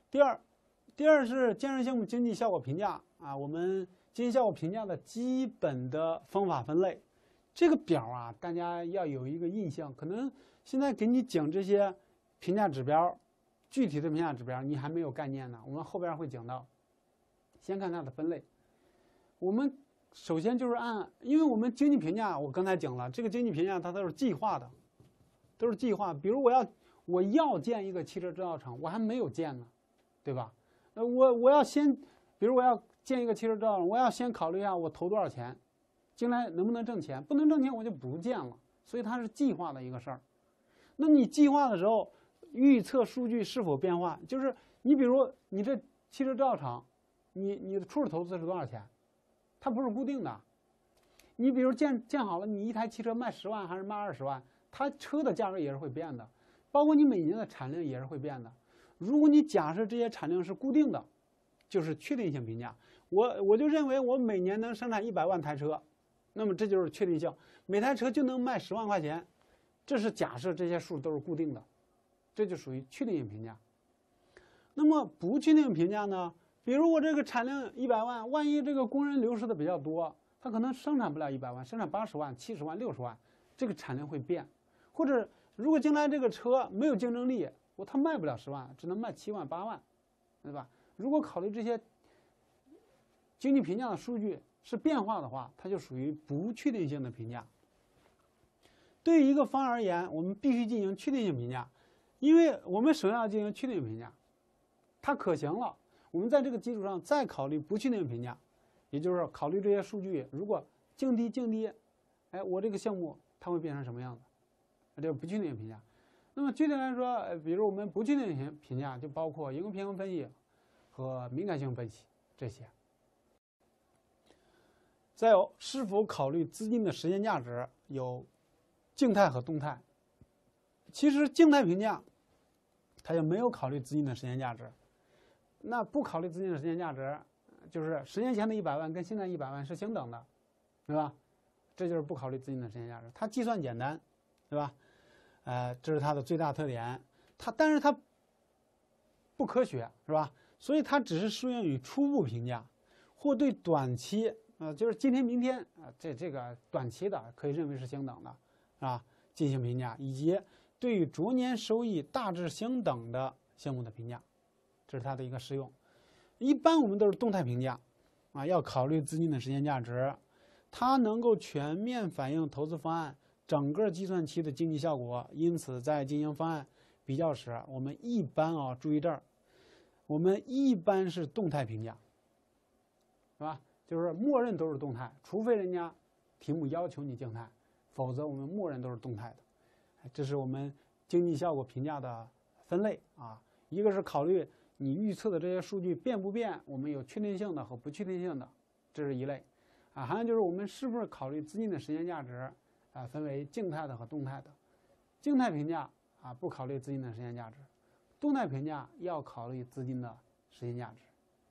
第二是建设项目经济效果评价啊，我们经济效果评价的基本的方法分类。这个表啊，大家要有一个印象。可能现在给你讲这些评价指标，具体的评价指标你还没有概念呢，我们后边会讲到。先看它的分类，我们首先就是因为我们经济评价，我刚才讲了，这个经济评价它都是计划的，都是计划。比如我要建一个汽车制造厂，我还没有建呢，对吧？我要先，比如我要建一个汽车制造厂，我要先考虑一下我投多少钱，将来能不能挣钱，不能挣钱我就不建了。所以它是计划的一个事儿。那你计划的时候，预测数据是否变化，就是你比如你这汽车制造厂。你的初始投资是多少钱？它不是固定的。你比如建好了，你一台汽车卖10万还是卖20万，它车的价格也是会变的，包括你每年的产量也是会变的。如果你假设这些产量是固定的，就是确定性评价。我就认为我每年能生产100万台车，那么这就是确定性，每台车就能卖10万块钱，这是假设这些数都是固定的，这就属于确定性评价。那么不确定性评价呢？比如我这个产量100万，万一这个工人流失的比较多，他可能生产不了100万，生产80万、70万、60万，这个产量会变。或者如果将来这个车没有竞争力，他卖不了10万，只能卖7万、8万，对吧？如果考虑这些经济评价的数据是变化的话，它就属于不确定性的评价。对于一个方案而言，我们必须进行确定性评价，因为我们首先要进行确定性评价，它可行了。我们在这个基础上再考虑不确定评价，也就是考虑这些数据，如果净低，我这个项目它会变成什么样子？这是不确定评价。那么具体来说，比如我们不确定评价就包括营收平衡分析和敏感性分析这些。再有，是否考虑资金的实现价值，有静态和动态。其实静态评价它就没有考虑资金的实现价值。那不考虑资金的实现价值，就是10年前的100万跟现在100万是相等的，对吧？这就是不考虑资金的实现价值。它计算简单，对吧？这是它的最大特点。但是它不科学，是吧？所以它只是适用于初步评价，或对短期就是今天、明天这个短期的可以认为是相等的，啊，进行评价，以及对于逐年收益大致相等的项目的评价。这是它的一个适用。一般我们都是动态评价，要考虑资金的实现价值，它能够全面反映投资方案整个计算期的经济效果。因此，在进行方案比较时，我们一般注意这儿，我们一般是动态评价，是吧？就是默认都是动态，除非人家题目要求你静态，否则我们默认都是动态的。这是我们经济效果评价的分类啊，一个是考虑你预测的这些数据变不变，我们有确定性的和不确定性的，这是一类。还有就是我们是不是考虑资金的实现价值，分为静态的和动态的。静态评价不考虑资金的实现价值，动态评价要考虑资金的实现价值。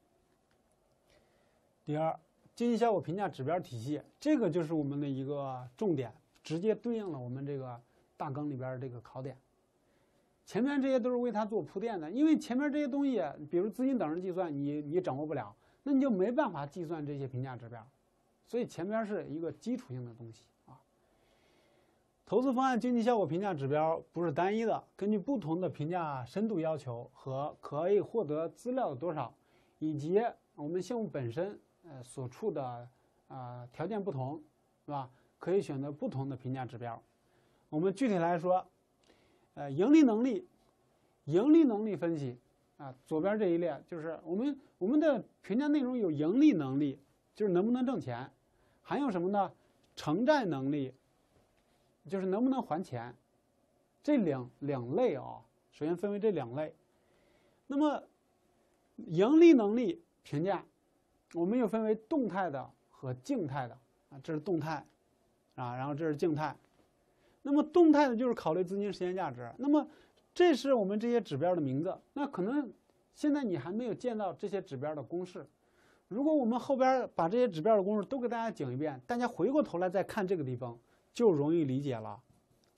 第二，经济效果评价指标体系，这个就是我们的一个重点，直接对应了我们这个大纲里边这个考点。前面这些都是为它做铺垫的，因为前面这些东西，比如资金等式计算，你掌握不了，那你就没办法计算这些评价指标，所以前面是一个基础性的东西啊。投资方案经济效果评价指标不是单一的，根据不同的评价深度要求和可以获得资料的多少，以及我们项目本身所处的条件不同，是吧？可以选择不同的评价指标。我们具体来说。盈利能力分析左边这一列就是我们的评价内容有盈利能力，就是能不能挣钱，还有什么呢？偿债能力，就是能不能还钱。这两类首先分为这2类。那么盈利能力评价，我们又分为动态的和静态的这是动态然后这是静态。那么动态的就是考虑资金实现价值，那么这是我们这些指标的名字。那可能现在你还没有见到这些指标的公式，如果我们后边把这些指标的公式都给大家讲一遍，大家回过头来再看这个地方就容易理解了，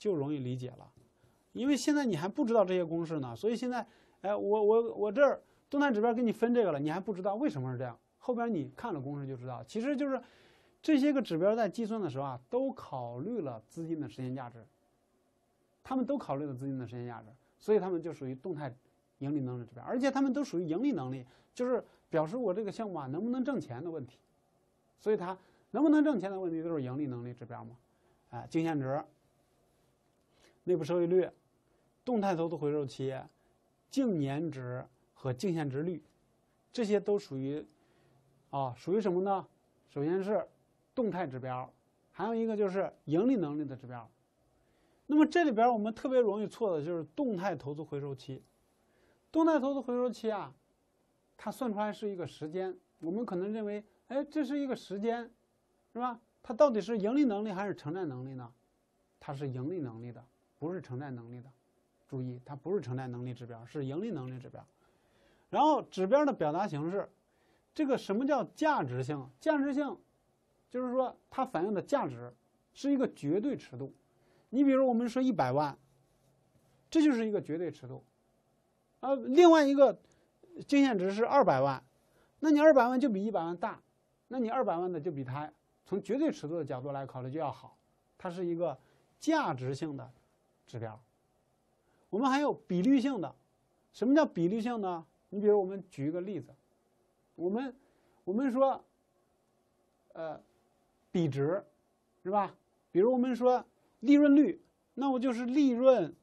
因为现在你还不知道这些公式呢，所以现在我这儿动态指标给你分这个了，你还不知道为什么是这样，后边你看了公式就知道。其实就是这些个指标在计算的时候啊，都考虑了资金的时间价值，他们都考虑了资金的时间价值，所以他们就属于动态盈利能力指标，而且他们都属于盈利能力，就是表示我这个项目啊能不能挣钱的问题。所以它能不能挣钱的问题都是盈利能力指标嘛。净现值、内部收益率、动态投资回收期、净年值和净现值率，这些都属于属于什么呢？首先是动态指标，还有一个就是盈利能力的指标。那么这里边我们特别容易错的就是动态投资回收期。动态投资回收期啊，它算出来是一个时间，我们可能认为，哎，这是一个时间，是吧？它到底是盈利能力还是承债能力呢？它是盈利能力的，不是承债能力的。注意，它不是承债能力指标，是盈利能力指标。然后指标的表达形式，这个什么叫价值性？价值性就是说它反映的价值是一个绝对尺度。你比如我们说100万，这就是一个绝对尺度。另外一个净现值是200万，那你200万就比100万大，那你200万的就比它从绝对尺度的角度来考虑就要好，它是一个价值性的指标。我们还有比率性的，什么叫比率性呢？你比如我们举一个例子，我们说比值是吧？比如我们说利润率，那我就是利润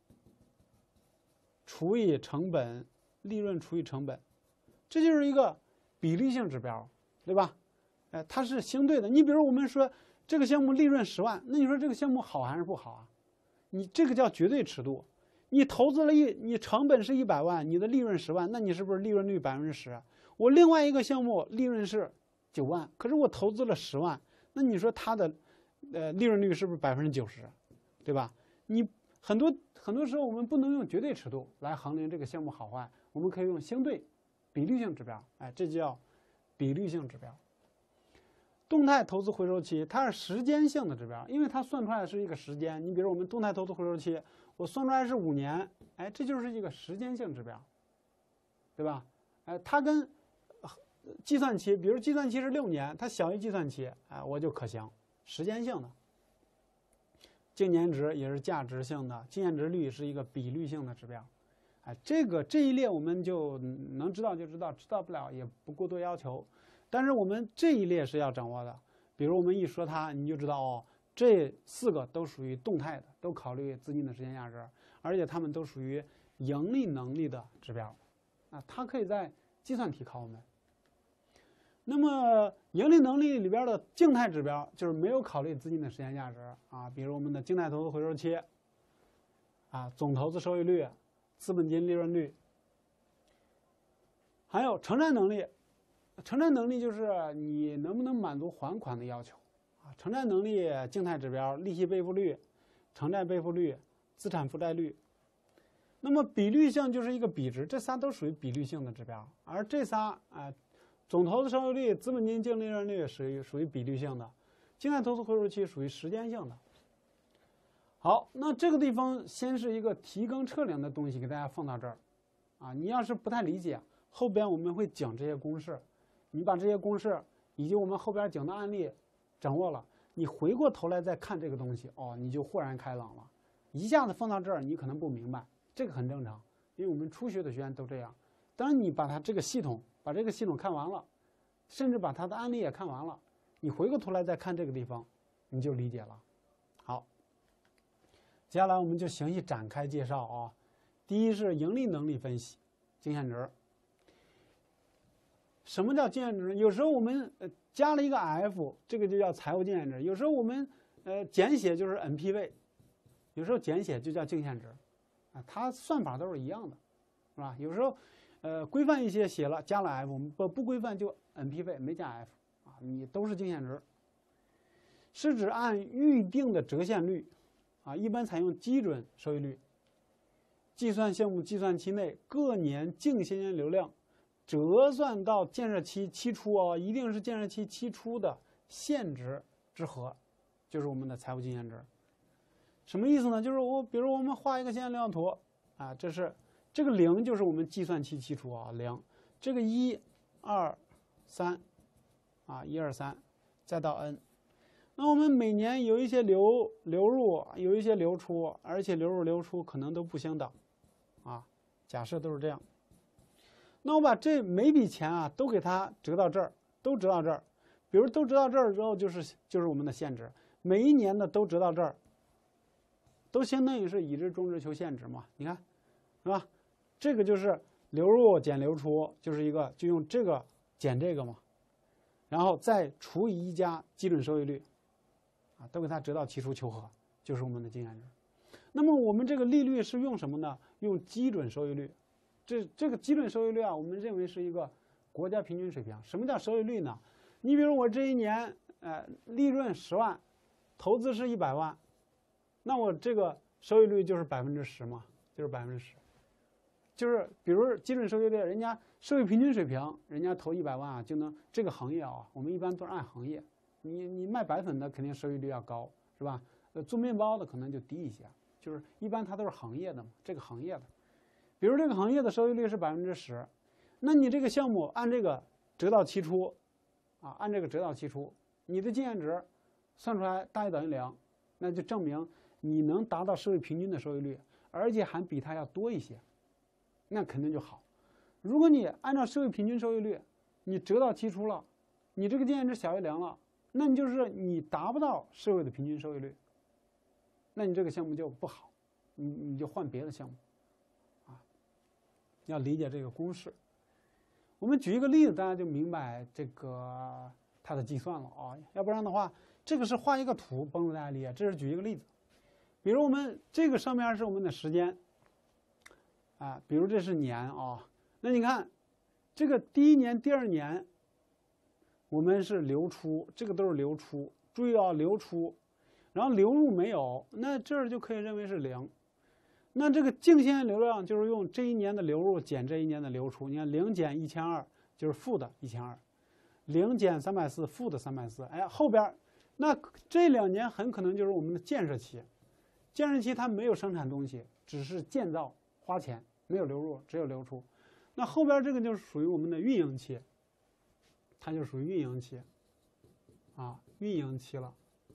除以成本，利润除以成本，这就是一个比例性指标，对吧？它是相对的。你比如我们说这个项目利润10万，那你说这个项目好还是不好啊？你这个叫绝对尺度。你投资了你成本是100万，你的利润10万，那你是不是利润率10%？我另外一个项目利润是9万，可是我投资了10万，那你说它的利润率是不是90%？对吧？你很多时候我们不能用绝对尺度来衡量这个项目好坏，我们可以用相对比率性指标，这就叫比率性指标。动态投资回收期它是时间性的指标，因为它算出来是一个时间。你比如我们动态投资回收期，我算出来是5年，这就是一个时间性指标，对吧？它跟计算期，比如计算期是6年，它小于计算期，我就可行，时间性的。净年值也是价值性的，净现值率是一个比率性的指标。这一列我们就能知道就知道，知道不了也不过多要求。但是我们这一列是要掌握的，比如我们一说它，你就知道这4个都属于动态的，都考虑资金的时间价值，而且它们都属于盈利能力的指标，它可以在计算题考我们。那么盈利能力里边的静态指标就是没有考虑资金的时间价值比如我们的静态投资回收期总投资收益率、资本金利润率，还有承债能力。承债能力就是你能不能满足还款的要求承债能力静态指标：利息备付率、承债备付率、资产负债率。那么比率性就是一个比值，这仨都属于比率性的指标，而这仨总投资收益率、资本金净利润率属于比率性的，静态投资回收期属于时间性的。好，那这个地方先是一个提纲挈领的东西给大家放到这儿你要是不太理解，后边我们会讲这些公式。你把这些公式以及我们后边讲的案例掌握了，你回过头来再看这个东西你就豁然开朗了。一下子放到这儿，你可能不明白，这个很正常，因为我们初学的学员都这样。当然你把它这个系统看完了，甚至把它的案例也看完了，你回过头来再看这个地方，你就理解了。好，接下来我们就详细展开介绍第一是盈利能力分析，净现值。什么叫净现值？有时候我们加了一个 F， 这个就叫财务净现值。有时候我们简写就是 NPV， 有时候简写就叫净现值它算法都是一样的，是吧？有时候规范一些写了加了 F， 我们不规范就 NPV 没加 F 你都是净现值。是指按预定的折现率一般采用基准收益率，计算项目计算期内各年净现金流量折算到建设期期初一定是建设期期初的现值之和，就是我们的财务净现值。什么意思呢？就是比如我们画一个现金流量图这这个0就是我们计算器基础啊0，这个1、2、3啊1、2、3，再到 n。那我们每年有一些流入，有一些流出，而且流入流出可能都不相等啊。假设都是这样。那我把这每笔钱啊都给它折到这儿，都折到这儿。比如都折到这儿之后，就是我们的现值。每一年的都折到这儿，都相当于是已知中值求现值嘛？你看，是吧？这个就是流入减流出，就是一个就用这个减这个嘛，然后再除以1加基准收益率，啊，都给它折到其处求和，就是我们的净现值。那么我们这个利率是用什么呢？用基准收益率。这个基准收益率啊，我们认为是一个国家平均水平。什么叫收益率呢？你比如我这一年，利润10万，投资是100万，那我这个收益率就是10%嘛，就是10%。就是比如基准收益率，人家收益平均水平，人家投100万啊，就能这个行业啊，我们一般都是按行业，你卖白粉的肯定收益率要高，是吧？做面包的可能就低一些，就是一般它都是行业的嘛，这个行业的。比如这个行业的收益率是10%，那你这个项目按这个折到期初，啊，按这个折到期初，你的净现值算出来大于等于0，那就证明你能达到收益平均的收益率，而且还比它要多一些，那肯定就好。如果你按照收益平均收益率，你折到期初了，你这个净现值小于0了，那你就是你达不到社会的平均收益率，那你这个项目就不好，你就换别的项目。要理解这个公式，我们举一个例子，大家就明白这个它的计算了啊。要不然的话，这个是画一个图帮助大家理解。这是举一个例子，比如我们这个上面是我们的时间，啊，比如这是年啊。那你看，这个第1年、第2年，我们是流出，这个都是流出。注意啊，流出，然后流入没有，那这儿就可以认为是0。那这个净现流量就是用这一年的流入减这一年的流出。你看0减1200就是负的1200，0减340负的340。哎，后边那这2年很可能就是我们的建设期，建设期它没有生产东西，只是建造花钱，没有流入，只有流出。那后边这个就是属于我们的运营期，它就属于运营期，啊，运营期了。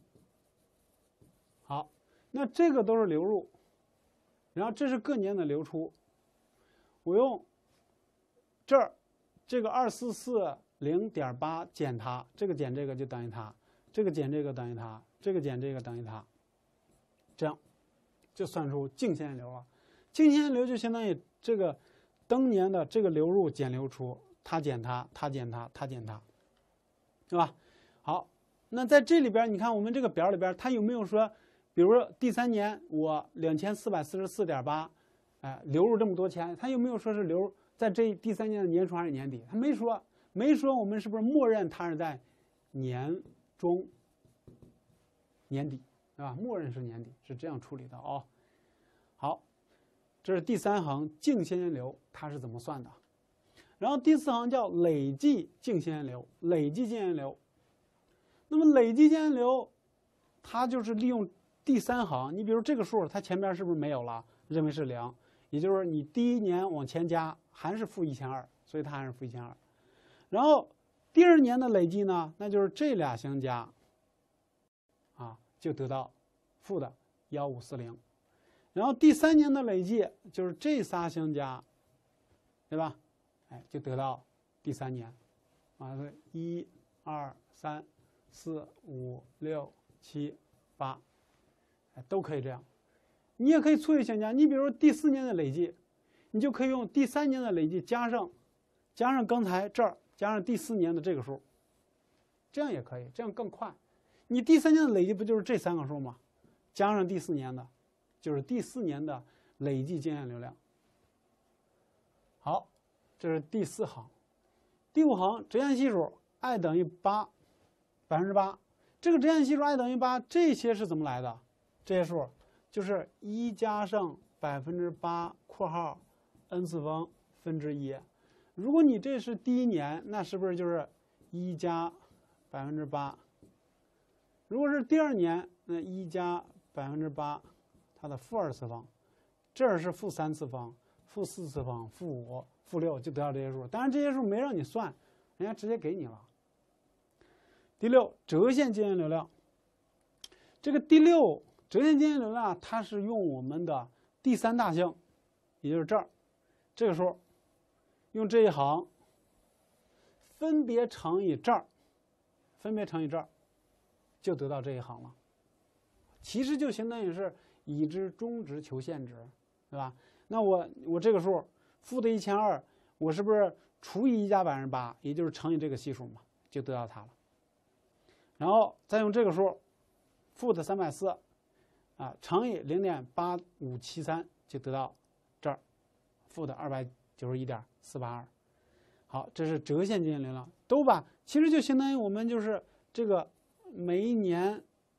好，那这个都是流入。然后这是各年的流出，我用这儿这个2440.8减它，这个减这个就等于它，这个减这个等于它，这个减这个等于它，这样就算出净现流了。净现流就相当于这个当年的这个流入减流出，它减它，它减它，它减它，对吧？好，那在这里边你看我们这个表里边它有没有说？比如说第3年我2444.8，流入这么多钱，他有没有说是流在这第3年的年初还是年底？他没说，没说，我们是不是默认它是在年中、年底，对吧？默认是年底，是这样处理的啊。好，这是第3行净现金流，它是怎么算的？然后第4行叫累计净现金流，累计净现金流。那么累计净现金流，它就是利用第3行，你比如这个数，它前边是不是没有了？认为是0，也就是你第1年往前加还是负1200，所以它还是负1200。然后第2年的累计呢，那就是这俩相加，啊，就得到负的1540。然后第3年的累计就是这仨相加，对吧？哎，就得到第3年，啊，1、2、3、4、5、6、7、8。都可以这样，你也可以粗略相加。你比如说第4年的累计，你就可以用第3年的累计加上刚才这儿加上第4年的这个数，这样也可以，这样更快。你第3年的累计不就是这3个数吗？加上第4年的，就是第4年的累计净现流量。好，这是第4行。第5行折现系数 i 等于8%，这个折现系数 i 等于8，这些是怎么来的？这些数就是1加上8%括号 n 次方分之1。如果你这是第1年，那是不是就是1加8%？如果是第2年，那1加8%它的负2次方，这儿是负3次方， -4次方、-5、-6就得到这些数。当然这些数没让你算，人家直接给你了。第6，折线经验流量。这个第6折线经验流量，它是用我们的第3大项，也就是这儿，这个数，用这一行分别乘以这儿，分别乘以这儿，就得到这一行了。其实就相当于是已知中值求现值，对吧？那我这个数负的1200，我是不是除以1加8%，也就是乘以这个系数嘛，就得到它了。然后再用这个数负的340啊乘以0.8573，就得到这儿负的291.482。好，这是折线经验流量，都把其实就相当于我们就是这个每一年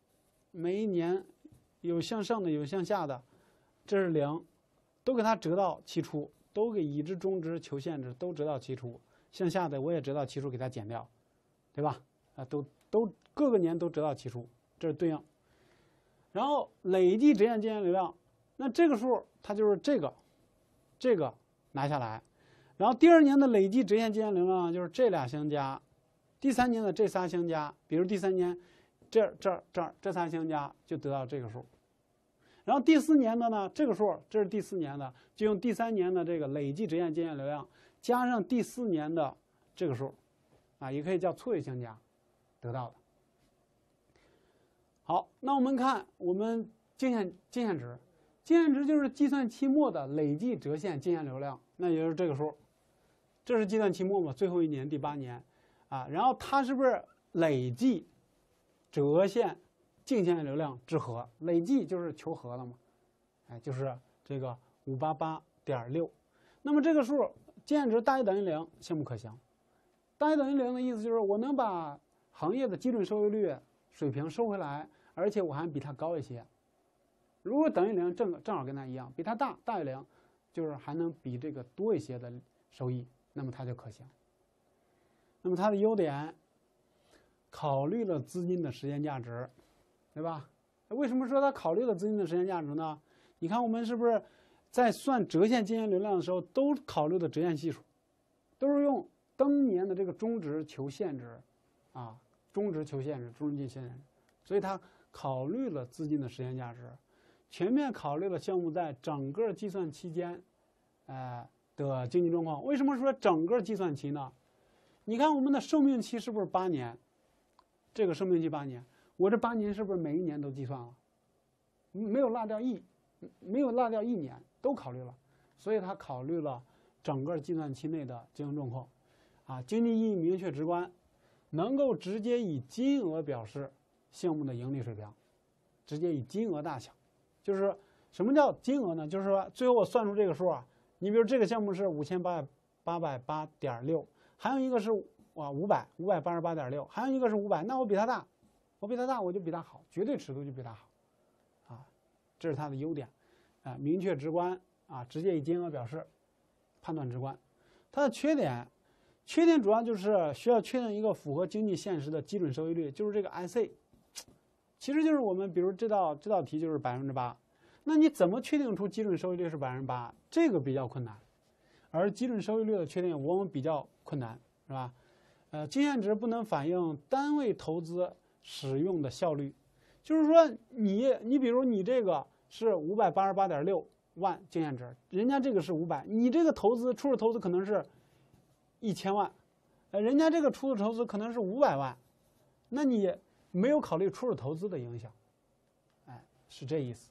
有向上的有向下的，这是0，都给它折到其初，都给已知中值求现值都折到其初，向下的我也折到其初给它减掉，对吧？啊，都各个年都折到其初，这是对应。然后累计折线经验流量，那这个数它就是这个拿下来，然后第2年的累计折线经验流量就是这俩相加，第3年的这仨相加，比如第3年这仨相加就得到这个数。然后第4年的呢，这个数这是第4年的，就用第3年的这个累计折线经验流量加上第4年的这个数，啊，也可以叫错位相加得到的。好，那我们看我们经线值，经线值就是计算期末的累计折线经验流量，那也就是这个数，这是计算期末嘛，最后一年第8年，啊，然后它是不是累计折线净经验流量之和？累计就是求和了嘛，哎，就是这个588.6。那么这个数经验值大于等于0，项目可行。大于等于0的意思就是我能把行业的基准收益率水平收回来，而且我还比它高一些。如果等于0，正好跟它一样，比它大于0，就是还能比这个多一些的收益，那么它就可行。那么它的优点，考虑了资金的时间价值，对吧？为什么说它考虑了资金的时间价值呢？你看我们是不是在算折线经验流量的时候都考虑的折线系数，都是用当年的这个中值求现值，啊，中值求现值，中值求现值，所以它考虑了资金的时间价值，全面考虑了项目在整个计算期间，的经济状况。为什么说整个计算期呢？你看我们的寿命期是不是8年？这个寿命期8年，我这8年是不是每一年都计算了？没有落掉一年，都考虑了，所以它考虑了整个计算期内的经营状况，啊，经济意义明确直观，能够直接以金额表示项目的盈利水平，直接以金额大小，就是什么叫金额呢？就是说最后我算出这个数啊，你比如这个项目是5808.6，还有一个是588.6，还有一个是500，那我比它大，我就比它好，绝对尺度就比它好，啊，这是它的优点，啊，明确直观，啊，直接以金额表示，判断直观。它的缺点主要就是需要确定一个符合经济现实的基准收益率，就是这个 IC， 其实就是我们比如这道题就是8%，那你怎么确定出基准收益率是8%？这个比较困难，而基准收益率的确定往往比较困难，是吧？经线值不能反映单位投资使用的效率，就是说你比如你这个是588.6万经线值，人家这个是500，你这个初始投资可能是1000万，人家这个初始投资可能是500万，那你没有考虑初始投资的影响，哎，是这意思。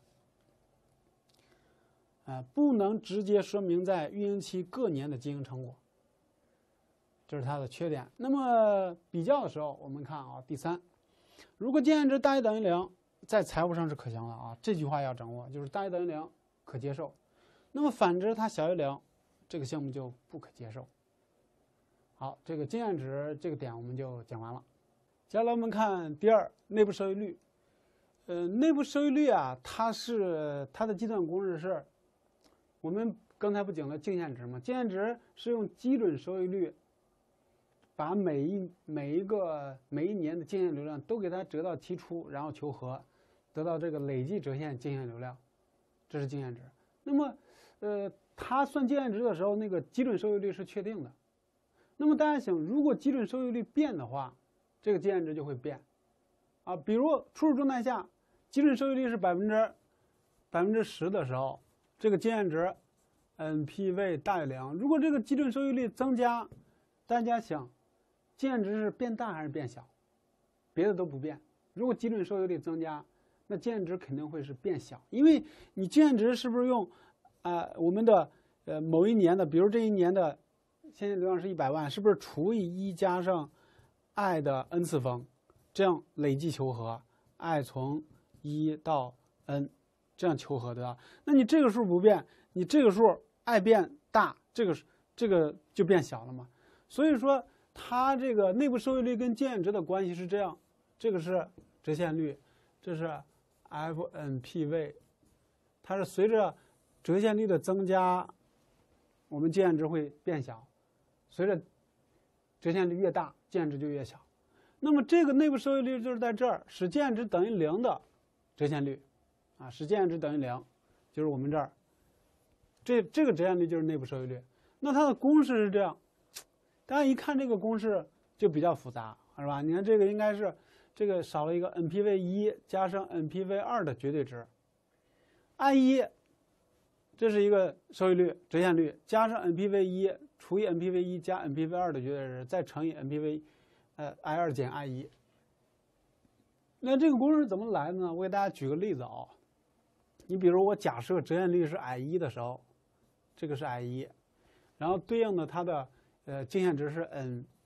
不能直接说明在运营期各年的经营成果，这是它的缺点。那么比较的时候，我们看啊，第3，如果经线值大于等于0，在财务上是可行的啊，这句话要掌握，就是大于等于0可接受。那么反之，它小于0，这个项目就不可接受。好，这个经线值这个点我们就讲完了。接下来我们看第2，内部收益率。内部收益率啊，它的计算公式是，我们刚才不讲了净现值吗？净现值是用基准收益率，把每一年的净现流量都给它折到其初，然后求和，得到这个累计折现净现流量，这是净现值。那么， 它算经验值的时候，那个基准收益率是确定的。那么大家想，如果基准收益率变的话，这个经验值就会变。啊，比如初始状态下，基准收益率是10%的时候，这个经验值 NPV 大于0。如果这个基准收益率增加，大家想，经验值是变大还是变小？别的都不变。如果基准收益率增加，那经验值肯定会是变小，因为你经验值是不是用我们的某一年的，比如这一年的现金流量是100万，是不是除以1加上 i 的 n 次方，这样累计求和 i 从1到 n 这样求和的？那你这个数不变，你这个数 i 变大，这个就变小了嘛。所以说它这个内部收益率跟经验值的关系是这样，这个是折现率，这是 FNPV， 它是随着折现率的增加，我们经验值会变小，随着折现率越大，经验值就越小。那么这个内部收益率就是在这儿，使经验值等于0的折现率，啊，使经验值等于0，就是我们这儿，这个折现率就是内部收益率。那它的公式是这样，大家一看这个公式就比较复杂，是吧？你看这个应该是这个少了一个 NPV1 加上 NPV2 的绝对值 ，I1 这是一个收益率折现率，加上 NPV1 除以 NPV1 加 NPV2 的绝对值，再乘以 I2 减 I1。那这个公式怎么来的呢？我给大家举个例子啊，你比如我假设折现率是 I1 的时候，这个是 I1， 然后对应的它的经验值是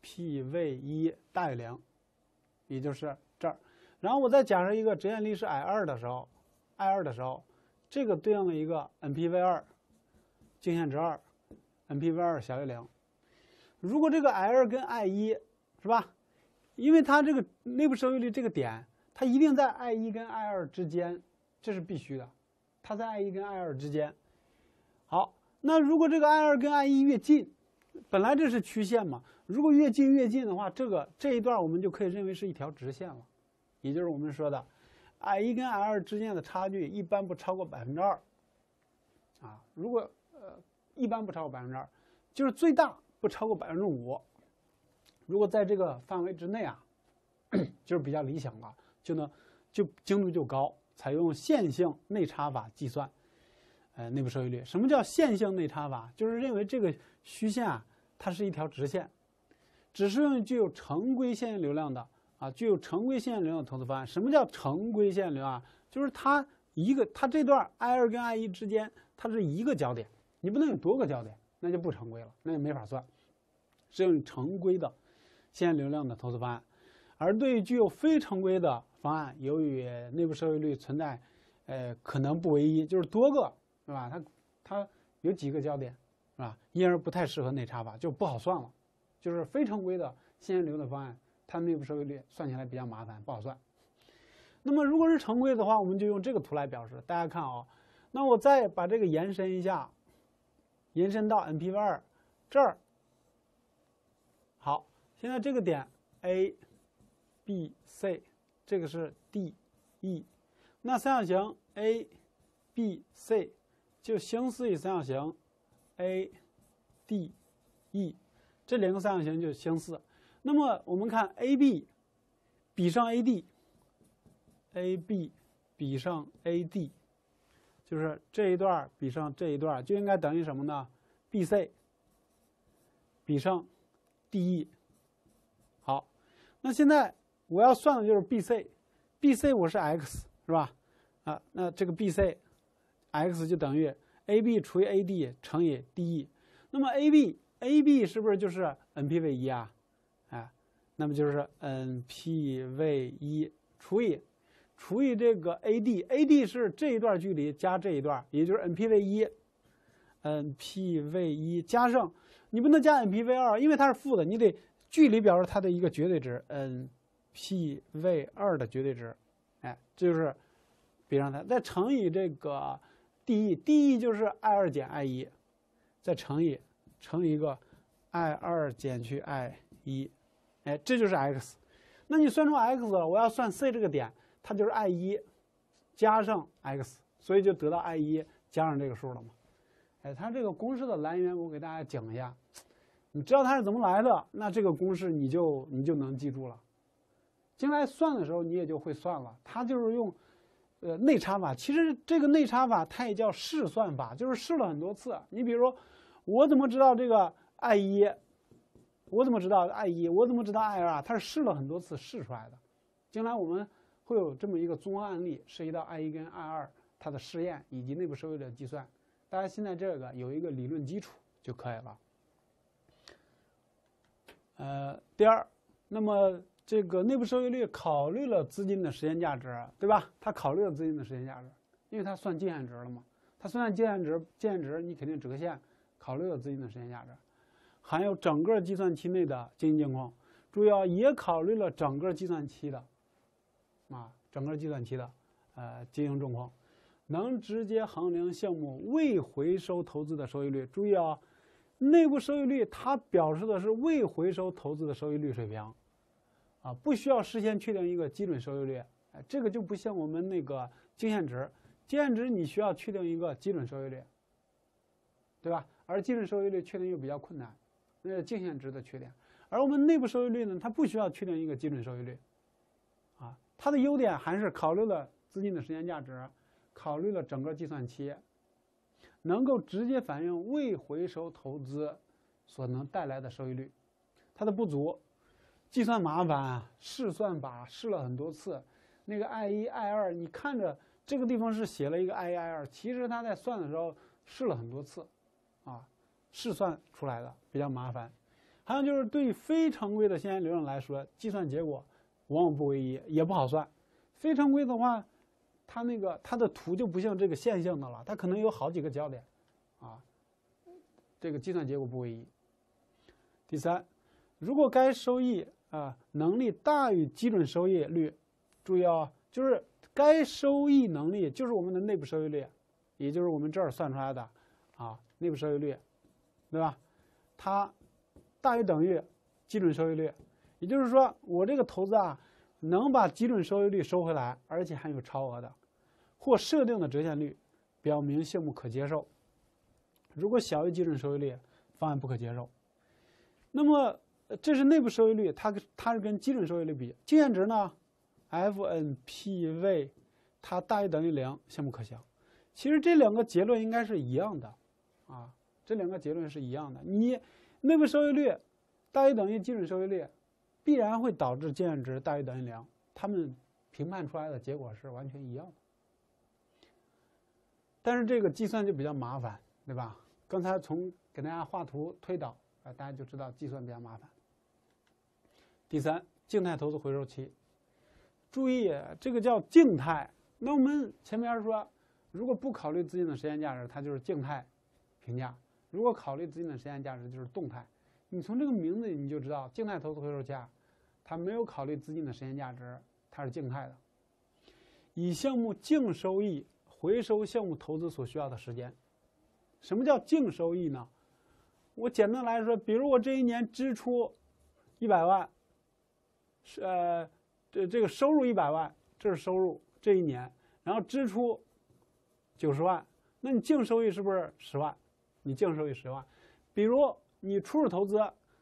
NPV1 大于0，也就是这儿。然后我再假设一个折现率是 I2 的时候，这个对应了一个 NPV2 经验值2 ，NPV2 小于0。如果这个 I2 跟 I1 是吧？因为它这个内部收益率这个点，它一定在 I1 跟 I2 之间，这是必须的。它在 I1 跟 I2 之间。好，那如果这个 I2 跟 I1 越近，本来这是曲线嘛，如果越近的话，这一段我们就可以认为是一条直线了，也就是我们说的 I1 跟 I2 之间的差距一般不超过2%，啊，如果一般不超过2%，就是最大不超过5%。如果在这个范围之内啊，就是比较理想了，就精度就高，采用线性内插法计算内部收益率。什么叫线性内插法？就是认为这个虚线啊，它是一条直线，只适用于具有常规线性流量的具有常规线性流量的投资方案。什么叫常规线性流量？就是它这段 I2 跟 I1 之间，它是一个焦点，你不能有多个焦点，那就不常规了，那就没法算，适用于常规的线性流量的投资方案。而对于具有非常规的方案，由于内部收益率存在可能不唯一，就是多个，是吧？它有几个焦点，是吧？因而不太适合内插法，就不好算了。就是非常规的线性流的方案，它内部收益率算起来比较麻烦，不好算。那么如果是常规的话，我们就用这个图来表示。大家看啊，那我再把这个延伸一下，延伸到 NPV2 这儿。好，现在这个点 A、B、C， 这个是 D、E， 那三角形 A、B、C 就相似于三角形 A、D、E， 这两个三角形就相似。那么我们看 AB 比上 AD，AB 比上 AD， 就是这一段比上这一段，就应该等于什么呢 ？BC 比上 DE。好，那现在我要算的就是 BC 我是 x 是吧？那这个 BC，x 就等于 AB 除以 AD 乘以 DE。那么 AB 是不是就是 NPV1 啊？那么就是 NPV1 除以这个 AD 是这一段距离加这一段，也就是 NPV1 加上，你不能加 NPV2， 因为它是负的，你得距离表示它的一个绝对值 NPV2 的绝对值，这就是比上它，再乘以这个 DE 就是 I2 减 I1， 再乘以一个 I2 减去 I1， 这就是 x。那你算出 x 了，我要算 C 这个点，它就是 I1 加上 x， 所以就得到 I1 加上这个数了嘛。 哎，它这个公式的来源我给大家讲一下，你知道它是怎么来的，那这个公式你就能记住了。将来算的时候你也就会算了。它就是用内插法，其实这个内插法它也叫试算法，就是试了很多次。你比如说，我怎么知道这个 I1？ 我怎么知道 I1？ 我怎么知道 I2？ 它是试了很多次试出来的。将来我们会有这么一个综合案例，涉及到 I1 跟 I2 它的试验以及内部收益率的计算。大家现在这个有一个理论基础就可以了。第二，那么这个内部收益率考虑了资金的实现价值，对吧？它考虑了资金的实现价值，因为它算净现值了嘛。它算净现值，你肯定折现，考虑了资金的实现价值，还有整个计算期内的经济境况，注意啊，也考虑了整个计算期的，整个计算期的经营状况，能直接衡量项目未回收投资的收益率。注意啊，内部收益率它表示的是未回收投资的收益率水平。不需要事先确定一个基准收益率，这个就不像我们那个净现值，净现值你需要确定一个基准收益率，对吧？而基准收益率确定又比较困难，那是净现值的缺点。而我们内部收益率呢，它不需要确定一个基准收益率，它的优点还是考虑了资金的实现价值，考虑了整个计算期，能够直接反映未回收投资所能带来的收益率。它的不足，计算麻烦，试算法试了很多次，那个 I1、I2， 你看着这个地方是写了一个 I1、I2， 其实它在算的时候试了很多次，试算出来的比较麻烦。还有就是对非常规的现金流量来说，计算结果往往不唯一，也不好算。非常规的话，它的图就不像这个线性的了，它可能有好几个焦点，这个计算结果不唯一。第三，如果该收益能力大于基准收益率，注意啊，就是该收益能力就是我们的内部收益率，也就是我们这儿算出来的内部收益率，对吧？它大于等于基准收益率，也就是说我这个投资能把基准收益率收回来，而且还有超额的，或设定的折现率表明项目可接受。如果小于基准收益率，方案不可接受。那么这是内部收益率，它是跟基准收益率比。净现值呢 ，FNPV 它大于等于0，项目可行。其实这两个结论应该是一样的这两个结论是一样的。你内部收益率大于等于基准收益率，必然会导致净现值大于等于0，它们评判出来的结果是完全一样的。但是这个计算就比较麻烦，对吧？刚才从给大家画图推导大家就知道计算比较麻烦。第三，静态投资回收期，注意这个叫静态。那我们前面说，如果不考虑资金的实现价值，它就是静态评价；如果考虑资金的实现价值，就是动态。你从这个名字你就知道，静态投资回收期它没有考虑资金的实现价值，它是静态的。以项目净收益回收项目投资所需要的时间。什么叫净收益呢？我简单来说，比如我这一年支出100万，这个收入100万，这是收入这一年，然后支出90万，那你净收益是不是10万？你净收益10万。比如你初始投资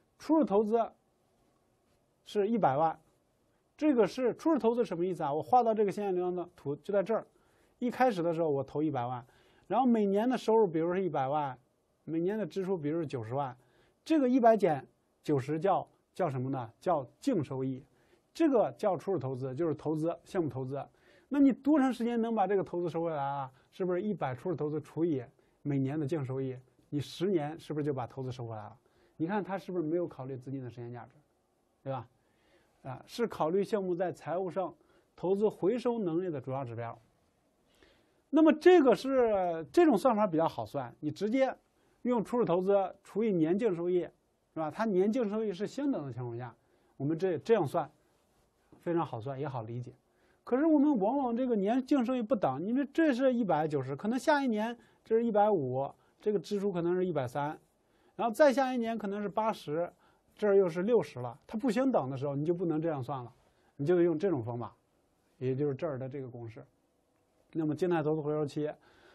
是100万，这个是初始投资什么意思我画到这个现金流量的图就在这儿。一开始的时候我投100万，然后每年的收入比如是100万，每年的支出比如是90万，这个100减90叫什么呢？叫净收益。这个叫初始投资，就是投资项目投资。那你多长时间能把这个投资收回来是不是100初始投资除以每年的净收益？你10年是不是就把投资收回来了？你看它是不是没有考虑资金的实现价值，对吧？是考虑项目在财务上投资回收能力的主要指标。那么这种算法比较好算，你直接用初始投资除以年净收益，是吧？它年净收益是相等的情况下，我们这样算非常好算，也好理解。可是我们往往这个年净收益不等，因为这是190，可能下一年这是150，这个支出可能是130，然后再下一年可能是80，这儿又是60了，它不相等的时候，你就不能这样算了，你就用这种方法，也就是这儿的这个公式。那么静态投资回收期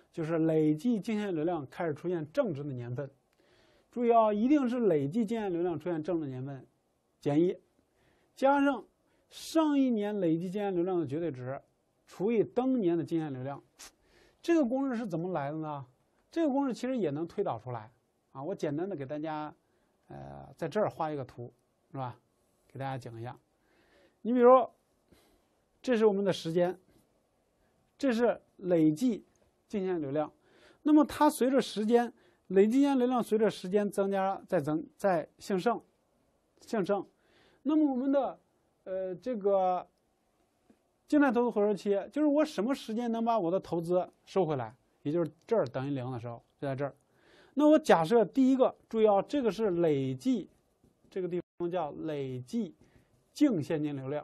就是累计净现流量开始出现正值的年份。注意啊，一定是累计净现流量出现正值年份，减1，加上上一年累计净现流量的绝对值，除以当年的净现流量。这个公式是怎么来的呢？这个公式其实也能推导出来啊。我简单的给大家，在这儿画一个图，是吧？给大家讲一下。你比如说，这是我们的时间，这是累计净现流量。那么它随着时间，累计净现流量随着时间增加，再兴盛。那么我们的这个静态投资回收期，就是我什么时间能把我的投资收回来，也就是这儿等于0的时候，就在这儿。那我假设第一个，注意啊，这个是累计，这个地方叫累计净现金流量，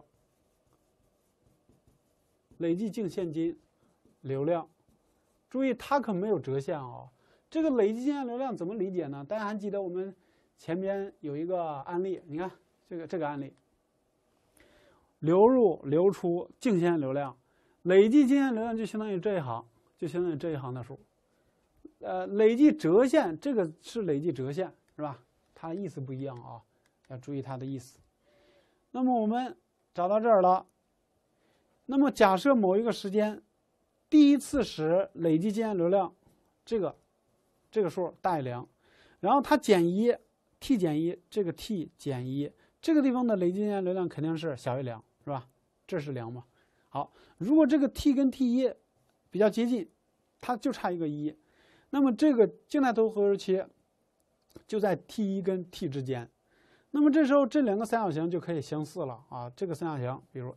累计净现金流量。注意，它可没有折现啊。这个累计净现流量怎么理解呢？大家还记得我们前边有一个案例，你看这个案例。流入流出净现流量，累计净现流量就相当于这一行，的数。累计折现，这个是累计折现，是吧？它意思不一样啊，要注意它的意思。那么我们找到这儿了。那么假设某一个时间，第一次使累计净现流量，这个数大于0，然后它减1 ，t 减1，这个 t 减1。这个地方的累计净现流量肯定是小于0，是吧？这是0嘛。好，如果这个 t 跟 t1比较接近，它就差一个1，那么这个静态投资回收期就在 t1跟 t 之间。那么这时候这两个三角形就可以相似了啊。这个三角形，比如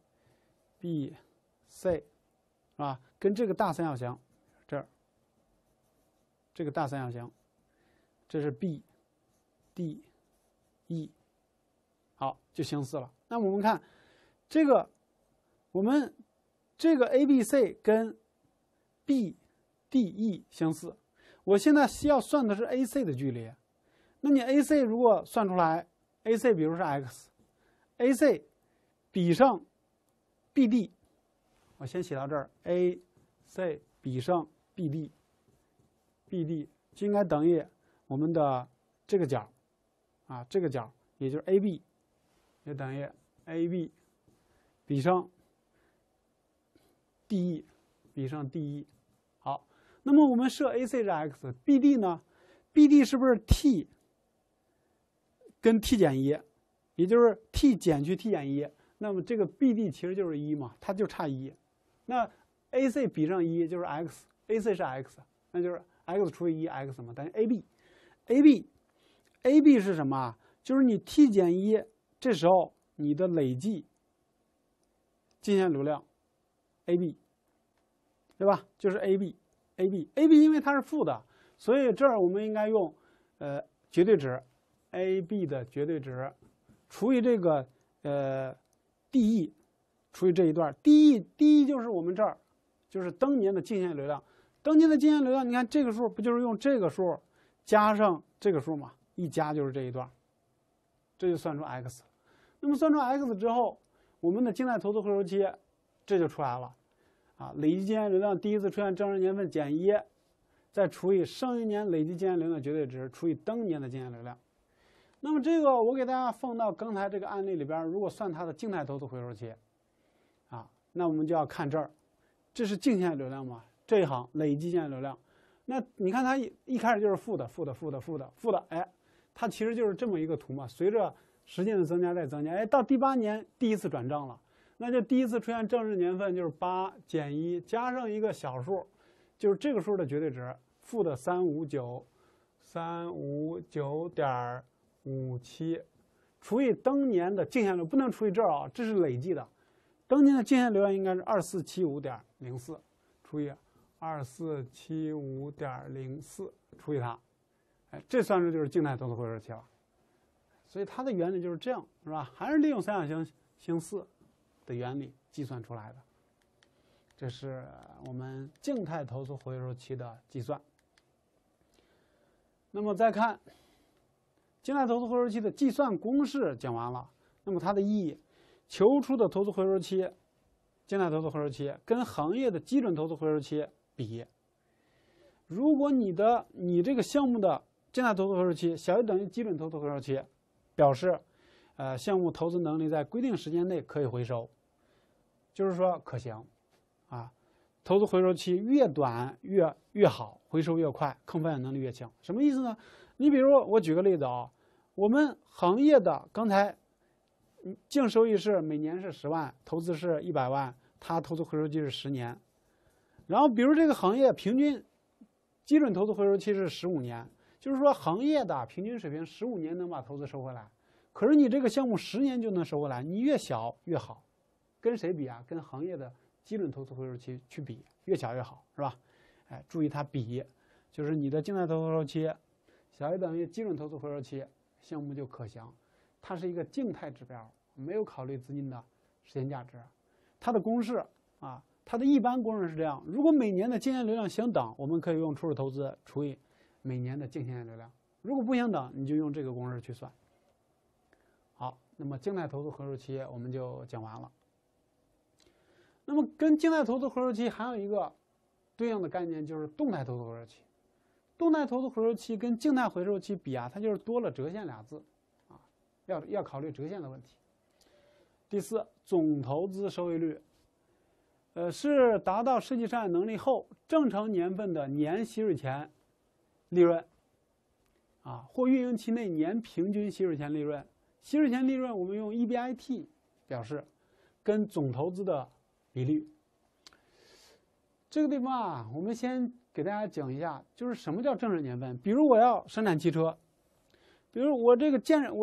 A、B、C， 是吧？跟这个大三角形，这儿这个大三角形，这是 B、D、E。好，就相似了。那我们看我们这个 A、B、C 跟 B、D、E 相似。我现在需要算的是 AC 的距离。那你 AC 如果算出来 ，AC 比如是 x，AC 比上 BD， 我先写到这儿 ，AC 比上 BD 就应该等于我们的这个角，啊，这个角也就是 AB。就等于 AB 比上 DE 比上 DE。好，那么我们设 AC 是 x，BD 呢 ？BD 是不是 t 跟 t 减1，也就是 t 减去 t 减1？那么这个 BD 其实就是1嘛，它就差1。那 AC 比上1就是 x，AC 是 x， 那就是 x 除以1 x 嘛，等于 AB 是什么？就是你 t 减1。这时候你的累计净现流量 AB， 对吧？就是 AB， 因为它是负的，所以这儿我们应该用绝对值 AB 的绝对值除以这个DE， 除以这一段 DE 就是我们这儿就是当年的净现流量。当年的净现流量，你看这个数不就是用这个数加上这个数嘛？一加就是这一段，这就算出 x。那么算出 x 之后，我们的静态投资回收期这就出来了，啊，累计净现流量第一次出现正值年份减1，再除以上一年累计净现流量绝对值除以当年的净现流量。那么这个我给大家放到刚才这个案例里边，如果算它的静态投资回收期，啊，那我们就要看这儿，这是净现流量嘛？这一行累计净现流量，那你看它一开始就是负的，哎，它其实就是这么一个图嘛，随着时间的增加再增加，哎，到第8年第一次转正了，那就第一次出现正值年份就是8减1加上一个小数，就是这个数的绝对值，负的359.57，除以当年的净现流，不能除以这儿啊，这是累计的，当年的净现流量应该是2475.04，除以2475.04除以它，哎，这算是就是静态投资回收期了。所以它的原理就是这样，是吧？还是利用三角形相似的原理计算出来的。这是我们静态投资回收期的计算。那么再看静态投资回收期的计算公式讲完了，那么它的意义，求出的投资回收期，静态投资回收期跟行业的基准投资回收期比， 如果你这个项目的静态投资回收期小于等于基准投资回收期，表示项目投资能力在规定时间内可以回收，就是说可行啊。投资回收期越短越好，回收越快，抗风险能力越强。什么意思呢？你比如我举个例子啊，我们行业的刚才净收益是每年是10万，投资是100万，它投资回收期是10年。然后比如这个行业平均基准投资回收期是15年，就是说行业的平均水平15年能把投资收回来。可是你这个项目10年就能收回来，你越小越好。跟谁比啊？跟行业的基准投资回收期去比，越小越好，是吧？哎，注意它比，就是你的静态投资回收期小于等于基准投资回收期，项目就可行。它是一个静态指标，没有考虑资金的时间价值。它的公式啊，它的一般公式是这样：如果每年的净现流量相等，我们可以用初始投资除以每年的净现流量；如果不相等，你就用这个公式去算。好，那么静态投资回收期我们就讲完了。那么跟静态投资回收期还有一个对应的概念，就是动态投资回收期。动态投资回收期跟静态回收期比啊，它就是多了折现俩字啊，要考虑折现的问题。第4，总投资收益率，是达到实际生产能力后正常年份的年息税前利润啊，或运营期内年平均息税前利润。息税前利润我们用 EBIT 表示，跟总投资的比率。这个地方啊，我们先给大家讲一下，就是什么叫正常年份。比如我要生产汽车，比如我这个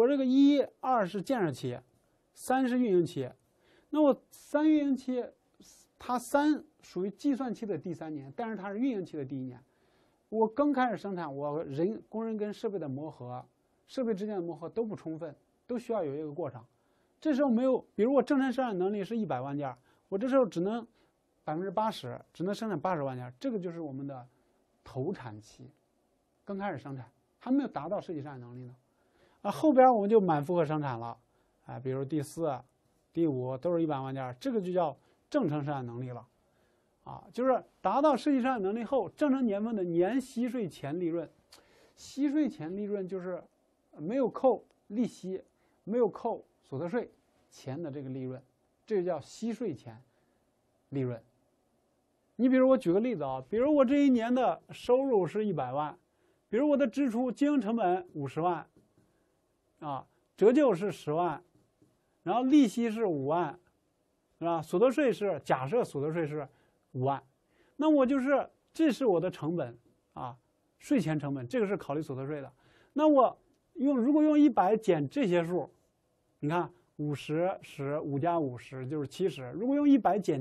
1、2是建设期，3是运营期。那我3运营期，它3属于计算期的第3年，但是它是运营期的第1年。我刚开始生产，工人跟设备的磨合，设备之间的磨合都不充分，都需要有一个过程。这时候没有，比如我正常生产能力是100万件，我这时候只能80%，只能生产80万件，这个就是我们的投产期，刚开始生产还没有达到实际生产能力呢。后边我们就满负荷生产了，比如第4、第5都是100万件，这个就叫正常生产能力了。就是达到实际生产能力后正常年份的年息税前利润。息税前利润就是没有扣利息，没有扣所得税前的这个利润，这就叫息税前利润。你比如我举个例子啊，比如我这一年的收入是100万，比如我的支出经营成本50万，折旧是10万，然后利息是5万，是吧？所得税是假设所得税是5万，那我就是这是我的成本啊，税前成本，这个是考虑所得税的。那我如果用100减这些数，你看50、10、5加50就是70。如果用100减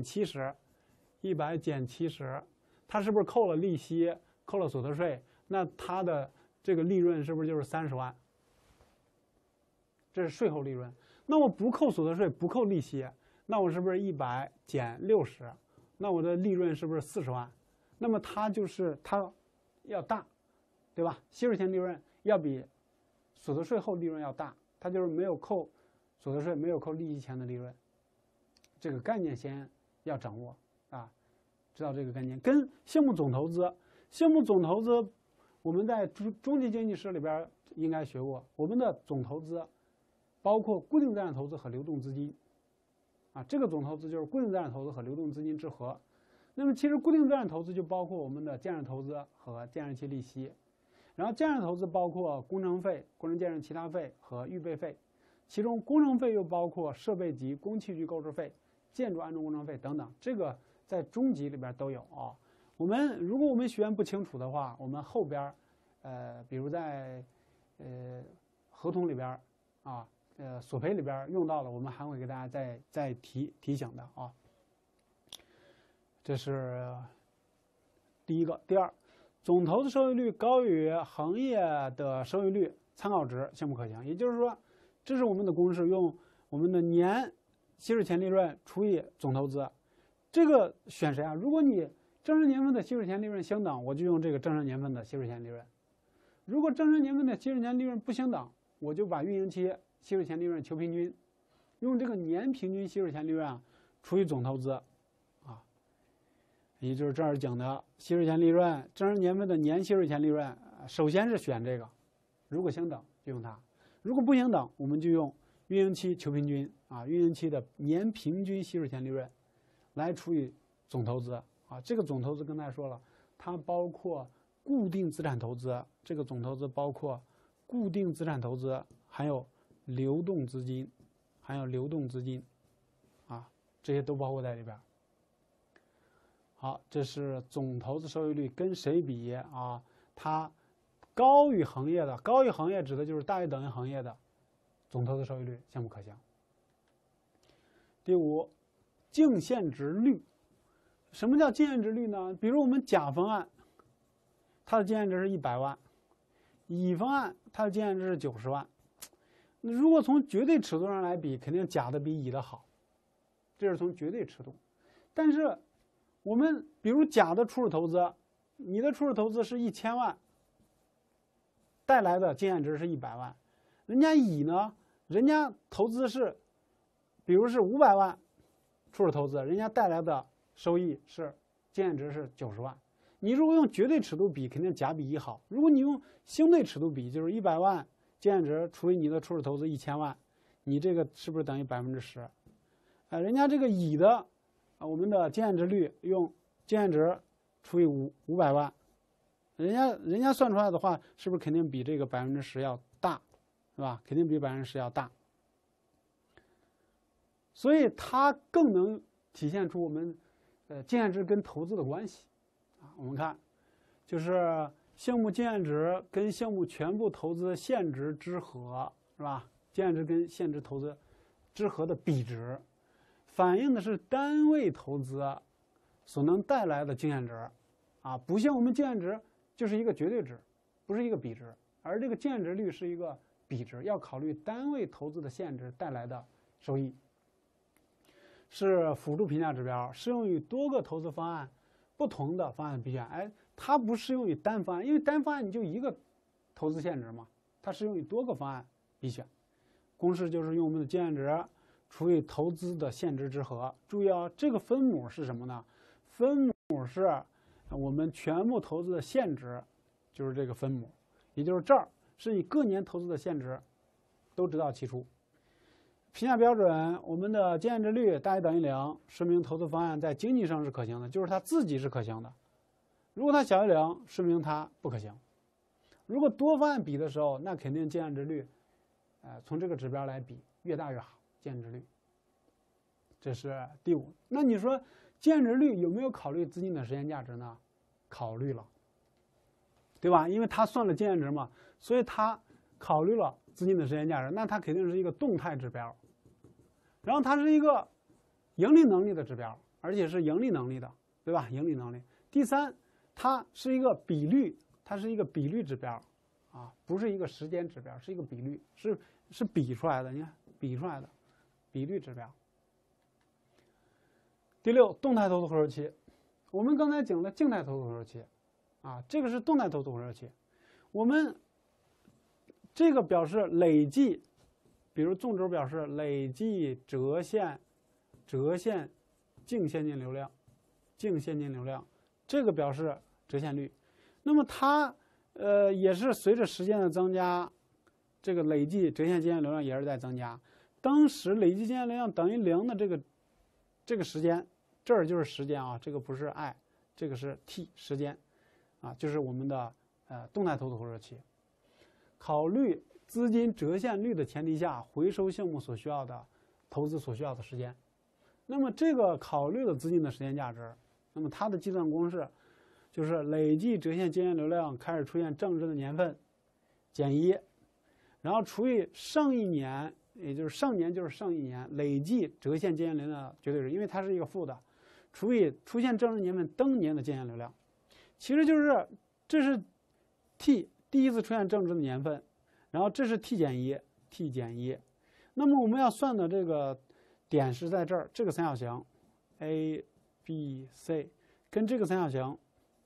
70，100减70，它是不是扣了利息，扣了所得税？那它的这个利润是不是就是30万？这是税后利润。那我不扣所得税，不扣利息，那我是不是100减60？那我的利润是不是40万？那么它要大，对吧？息税前利润要比所得税后利润要大，它就是没有扣所得税，没有扣利息前的利润。这个概念先要掌握啊，知道这个概念。跟项目总投资，我们在中级经济史里边应该学过，我们的总投资包括固定资产投资和流动资金。这个总投资就是固定资产投资和流动资金之和。那么其实固定资产投资就包括我们的建设投资和建设期利息，然后建设投资包括工程费、工程建设其他费和预备费，其中工程费又包括设备及工器具购置费、建筑安装工程费等等，这个在中级里边都有啊。如果我们学员不清楚的话，我们后边比如在合同里边索赔里边用到了，我们还会给大家再提醒的啊。这是第一个。第2，总投资收益率高于行业的收益率参考值，项目可行。也就是说，这是我们的公式，用我们的年息税前利润除以总投资。这个选谁啊？如果你正常年份的息税前利润相等，我就用这个正常年份的息税前利润；如果正常年份的息税前利润不相等，我就把运营期息税前利润求平均，用这个年平均息税前利润除以总投资。 也就是这儿讲的稀释前利润，正儿年份的年稀释前利润，首先是选这个，如果相等就用它，如果不相等，我们就用运营期求平均啊，运营期的年平均稀释前利润来除以总投资啊。这个总投资跟大家说了，它包括固定资产投资，这个总投资包括固定资产投资，还有流动资金，啊，这些都包括在里边。好，这是总投资收益率跟谁比啊？它高于行业的，高于行业指的就是大于等于行业的总投资收益率，项目可行。第五，净现值率。什么叫净现值率呢？比如我们甲方案，它的净现值是100万，乙方案它的净现值是90万。如果从绝对尺度上来比，肯定甲的比乙的好，这是从绝对尺度。但是我们比如甲的初始投资，你的初始投资是1000万，带来的净现值是100万，人家乙呢，人家投资是，比如是500万，初始投资，人家带来的收益是净现值是90万。你如果用绝对尺度比，肯定甲比乙好。如果你用相对尺度比，就是100万净现值除以你的初始投资1000万，你这个是不是等于10%？人家这个乙的我们的净现值率用净现值除以500万，人家算出来的话，是不是肯定比这个10%要大，是吧？肯定比10%要大。所以它更能体现出我们净现值跟投资的关系啊。我们看，就是项目净现值跟项目全部投资现值之和，是吧？净现值跟现值投资之和的比值，反映的是单位投资所能带来的净现值啊，不像我们净现值就是一个绝对值，不是一个比值，而这个净现值率是一个比值，要考虑单位投资的现值带来的收益。是辅助评价指标，适用于多个投资方案，不同的方案比选。它不适用于单方案，因为单方案你就一个投资现值嘛，它适用于多个方案比选。公式就是用我们的净现值除以投资的现值之和。注意啊，这个分母是什么呢？分母是我们全部投资的现值，就是这个分母，也就是这儿是以各年投资的现值都知道其出。评价标准，我们的净现值率大于等于0，说明投资方案在经济上是可行的，就是它自己是可行的。如果它小于0，说明它不可行。如果多方案比的时候，那肯定净现值率，从这个指标来比，越大越好，净现值率。这是第5。那你说净现值率有没有考虑资金的实现价值呢？考虑了，对吧？因为它算了净现值嘛，所以它考虑了资金的实现价值，那它肯定是一个动态指标。然后它是一个盈利能力的指标，而且是盈利能力的，对吧？盈利能力。第3，它是一个比率，它是一个比率指标，啊，不是一个时间指标，是一个比率，是比出来的。你看，比出来的比率指标。第6，动态投资回收期。我们刚才讲了静态投资回收期，啊，这个是动态投资回收期。我们这个表示累计。比如纵轴表示累计折现净现金流量，这个表示折现率。那么它也是随着时间的增加，这个累计折现净现流量也是在增加。当时累计净现流量等于0的这个时间，这儿就是时间啊，这个不是 I， 这个是 T 时间啊，就是我们的动态投资回收期。考虑资金折现率的前提下，回收项目所需要的投资所需要的时间。那么这个考虑了资金的时间价值，那么它的计算公式就是累计折现净现流量开始出现正值的年份减1，然后除以上一年，也就是上年就是上一年累计折现净现流量的绝对值，因为它是一个负的，除以出现正值年份当年的净现流量。其实就是这是 T 第一次出现正值的年份。然后这是 T 减1，那么我们要算的这个点是在这儿，这个三角形 ABC 跟这个三角形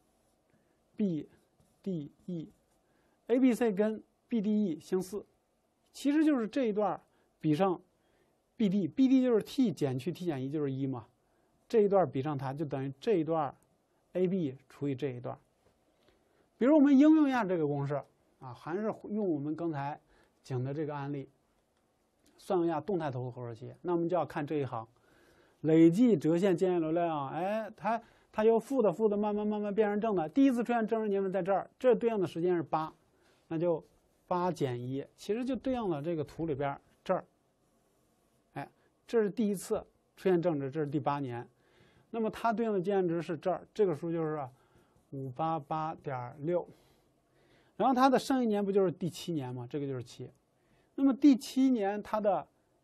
BDE，ABC 跟 BDE 相似，其实就是这一段比上 BD 就是 T 减去 T 减1就是1嘛，这一段比上它就等于这一段 AB 除以这一段。比如我们应用一下这个公式啊，还是用我们刚才讲的这个案例，算一下动态投资回收期。那我们就要看这一行，累计折现净现流量，哎，它由负的慢慢变成正的。第一次出现正式年份在这儿，这对应的时间是8，那就8减1，其实就对应了这个图里边这儿。哎，这是第一次出现正值，这是第8年。那么它对应的净现值是这儿，这个数就是588.6，然后它的剩一年不就是第7年吗？这个就是7。那么第7年它的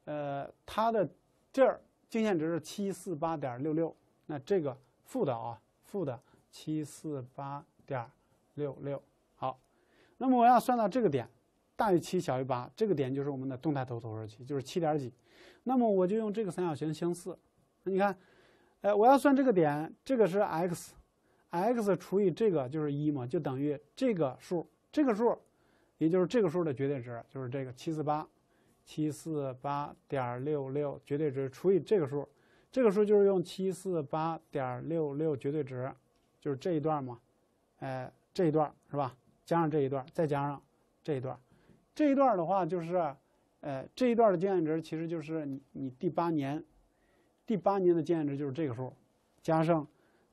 这儿净现值是748.66，那这个负的748.66。好，那么我要算到这个点大于7小于8，这个点就是我们的动态投资回收期，就是7点几。那么我就用这个三角形相似，你看，我要算这个点，这个是 x 除以这个就是1嘛，就等于这个数，也就是这个数的绝对值，就是这个748.66绝对值除以这个数，这个数就是用748.66绝对值，就是这一段嘛，这一段是吧？加上这一段，再加上这一段，这一段的话就是，这一段的净现值其实就是你第8年的净现值就是这个数，加上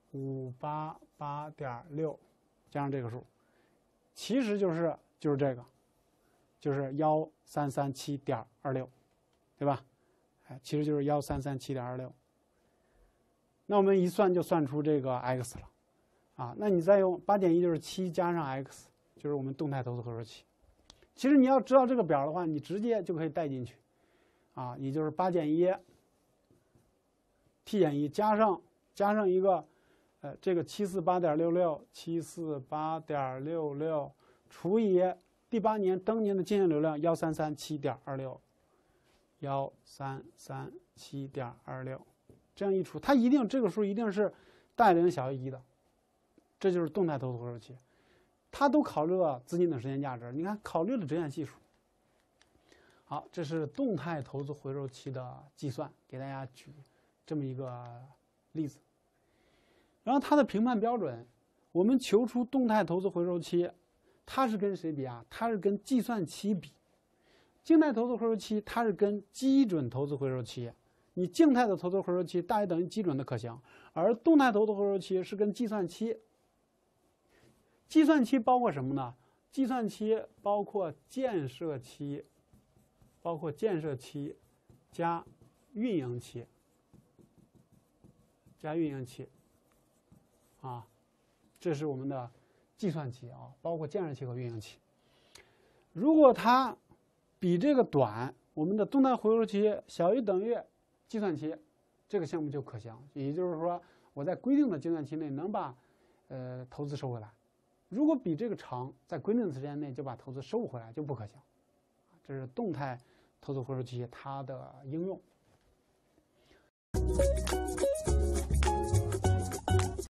588.6，加上这个数，其实就是这个，就是1337.26，对吧？其实就是1337.26。那我们一算就算出这个 x 了，啊，那你再用8减1就是7加上 x， 就是我们动态投资回收期。其实你要知道这个表的话，你直接就可以带进去，啊，也就是8减1 t 减1加上一个，这个748.66除以第8年当年的净现流量1337.26，1337.26，这样一除，它这个数一定是大于等于小于1的，这就是动态投资回收期。它都考虑了资金的时间价值，你看考虑了折现系数。好，这是动态投资回收期的计算，给大家举这么一个例子。然后它的评判标准，我们求出动态投资回收期，它是跟谁比啊？它是跟计算期比。静态投资回收期它是跟基准投资回收期，你静态的投资回收期大于等于基准的可行，而动态投资回收期是跟计算期。计算期包括什么呢？计算期包括建设期加运营期，啊，这是我们的计算期啊，包括建设期和运营期。如果它比这个短，我们的动态回收期小于等于计算期，这个项目就可行。也就是说，我在规定的计算期内能把投资收回来。如果比这个长，在规定的时间内就把投资收不回来，就不可行。这是动态投资回收期它的应用。